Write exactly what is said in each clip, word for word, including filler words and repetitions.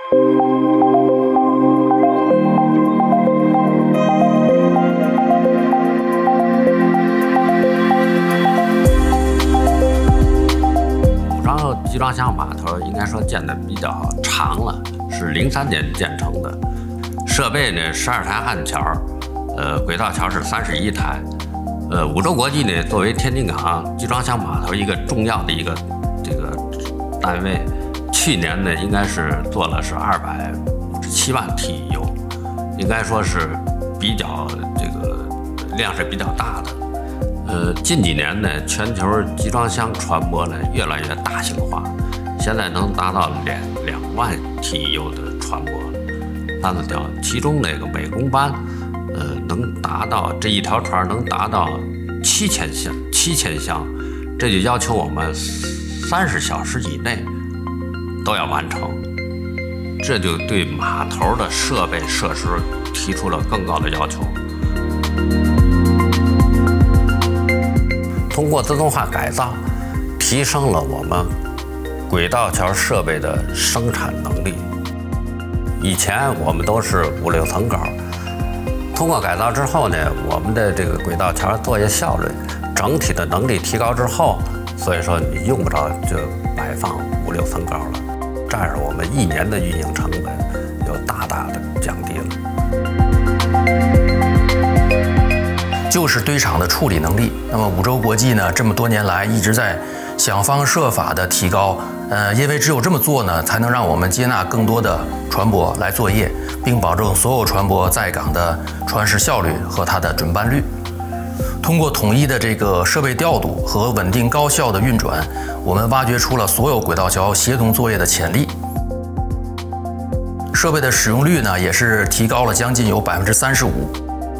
集装箱码头应该说建的比较长了，是零三年建成的。设备呢，十二台焊桥，呃，轨道桥是三十一台。呃，五洲国际呢，作为天津港集装箱码头一个重要的一个这个单位，去年呢应该是做了是二百五十七万 T E U， 应该说是比较这个量是比较大的。呃，近几年呢，全球集装箱船舶呢越来越大型化，现在能达到两两万 T E U 的船舶单子条，其中那个美工班，呃，能达到这一条船能达到七千箱，七千箱，这就要求我们三十小时以内都要完成，这就对码头的设备设施提出了更高的要求。通过自动化改造，提升了我们轨道桥设备的生产能力。以前我们都是五六层高，通过改造之后呢，我们的这个轨道桥作业效率、整体的能力提高之后，所以说你用不着就摆放五六层高了，这样我们一年的运营成本有大大的降低了。 就是堆场的处理能力。那么五洲国际呢，这么多年来一直在想方设法的提高，呃，因为只有这么做呢，才能让我们接纳更多的船舶来作业，并保证所有船舶在港的船时效率和它的准班率。通过统一的这个设备调度和稳定高效的运转，我们挖掘出了所有轨道桥协同作业的潜力。设备的使用率呢，也是提高了将近有百分之三十五。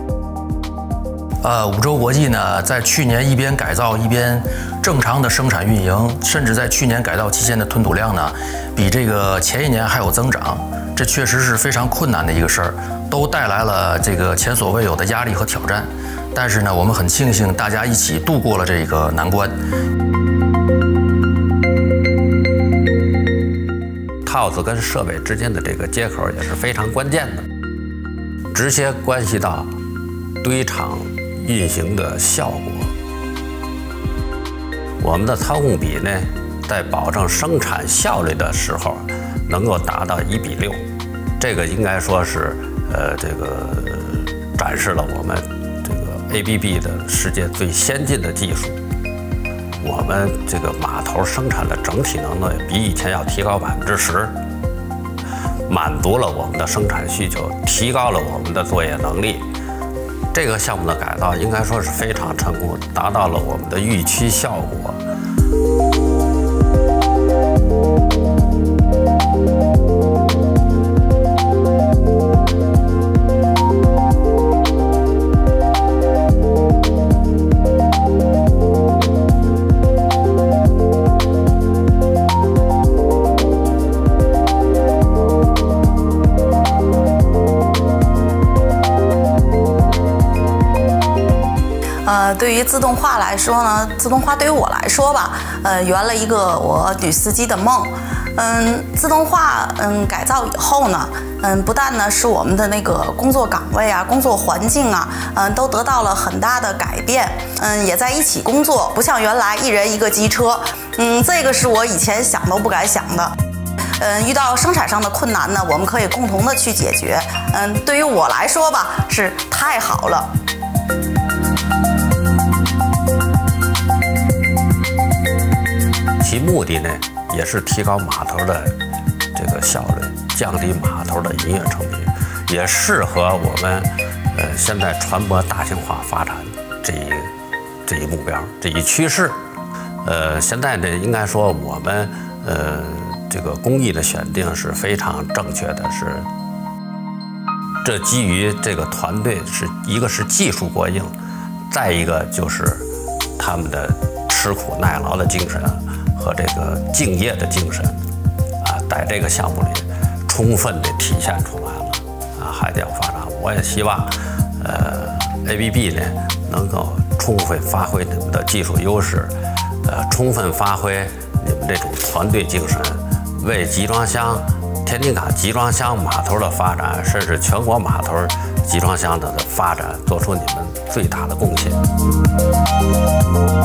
呃，五洲国际呢，在去年一边改造一边正常的生产运营，甚至在去年改造期间的吞吐量呢，比这个前一年还有增长。这确实是非常困难的一个事儿，都带来了这个前所未有的压力和挑战。但是呢，我们很庆幸大家一起度过了这个难关。 套子跟设备之间的这个接口也是非常关键的，直接关系到堆场运行的效果。我们的操控比呢，在保证生产效率的时候，能够达到一比六，这个应该说是呃这个展示了我们这个 A B B 的世界最先进的技术。我们这个码头生产的整体能力比以前要提高百分之十，满足了我们的生产需求，提高了我们的作业能力。这个项目的改造应该说是非常成功，达到了我们的预期效果。 呃，对于自动化来说呢，自动化对于我来说吧，呃，圆了一个我女司机的梦。嗯，自动化嗯改造以后呢，嗯，不但呢使我们的那个工作岗位啊、工作环境啊，嗯，都得到了很大的改变。嗯，也在一起工作，不像原来一人一个机车。嗯，这个是我以前想都不敢想的。嗯，遇到生产上的困难呢，我们可以共同的去解决。嗯，对于我来说吧，是太好了。 其目的呢，也是提高码头的这个效率，降低码头的营运成本，也适合我们呃现在船舶大型化发展这一这一目标，这一趋势。呃，现在呢，应该说我们呃这个工艺的选定是非常正确的，是这基于这个团队是一个是技术过硬，再一个就是他们的吃苦耐劳的精神和这个敬业的精神啊，在这个项目里充分的体现出来了啊，海底发展。我也希望呃 A B B 呢能够充分发挥你们的技术优势，呃，充分发挥你们这种团队精神，为集装箱天津港集装箱码头的发展，甚至全国码头集装箱的发展，做出你们最大的贡献。